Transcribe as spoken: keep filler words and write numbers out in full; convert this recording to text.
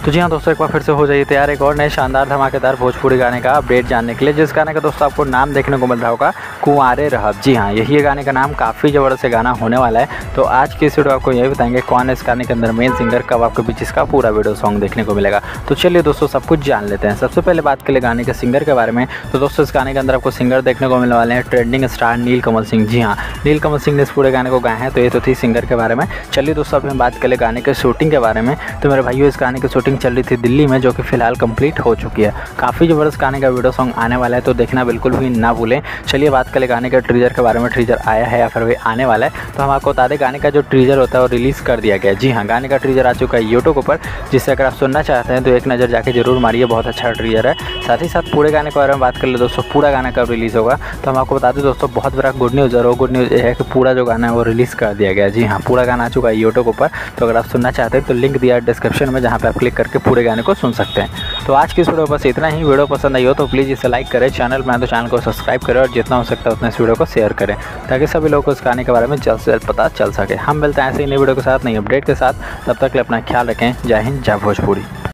तो जी हाँ दोस्तों, एक बार फिर से हो जाइए तैयार एक और नए शानदार धमाकेदार भोजपुरी गाने का अपडेट जानने के लिए, जिस गाने का दोस्तों आपको नाम देखने को मिल रहा होगा कुंवारे रहब। जी हाँ, यही गाने का नाम काफ़ी ज़बरदस्त गाना होने वाला है। तो आज की इस वीडियो आपको यही बताएंगे कौन है इस गाने के अंदर मेन सिंगर, कब आपको बीच इसका पूरा वीडियो सॉन्ग देखने को मिलेगा। तो चलिए दोस्तों सब कुछ जान लेते हैं। सबसे पहले बात करें गाने के सिंगर के बारे में, तो दोस्तों इस गाने के अंदर आपको सिंगर देखने को मिलने वाले हैं ट्रेंडिंग स्टार नीलकमल सिंह। जी हाँ, नीलकमल सिंह ने इस पूरे गाने को गाया है। तो ये तो थी सिंगर के बारे में। चलिए दोस्तों अब हम बात करें गाने के शूटिंग के बारे में। तो मेरे भाइयों, इस गाने की शूटिंग चल रही थी दिल्ली में, जो कि फिलहाल कंप्लीट हो चुकी है। काफ़ी ज़बरदस्त गाने का वीडियो सॉन्ग आने वाला है, तो देखना बिल्कुल भी ना भूलें। चलिए बात करें गाने के ट्रीजर के बारे में। ट्रीजर आया है या फिर वे आने वाला है, तो हम आपको बता दें गाने का जो ट्रीजर होता है वो रिलीज़ कर दिया गया है। जी हाँ, गाने का ट्रीजर आ चुका है यूट्यूब पर, जिससे अगर आप सुनना चाहते हैं तो एक नज़र जाके जरूर मारिए। बहुत अच्छा ट्रीजर है। साथ ही साथ पूरे गाने के बारे में बात कर ले दोस्तों, पूरा गाना कब रिलीज़ होगा, तो हम आपको बता दें दोस्तों बहुत बड़ा गुड न्यूज़ है। वो गुड न्यूज़ ये है कि पूरा जो गाना है वो रिलीज़ कर दिया गया है। जी हाँ, पूरा गाना आ चुका है यूट्यूब पर। तो अगर आप सुनना चाहते हैं तो लिंक दिया है डिस्क्रिप्शन में, जहाँ पे आप क्लिक करके पूरे गाने को सुन सकते हैं। तो आज की इस वीडियो बस इतना ही। वीडियो पसंद आई हो तो प्लीज़ इसे लाइक करें, चैनल पर तो चैनल को सब्सक्राइब करें और जितना हो सकता है उतना इस वीडियो को शेयर करें, ताकि सभी लोगों को इस गाने के बारे में जल्द से जल्द पता चल सके। हम मिलते हैं ऐसे ही नई वीडियो के साथ, नई अपडेट के साथ। तब तक के लिए अपना ख्याल रखें। जय हिंद, जय भोजपुरी।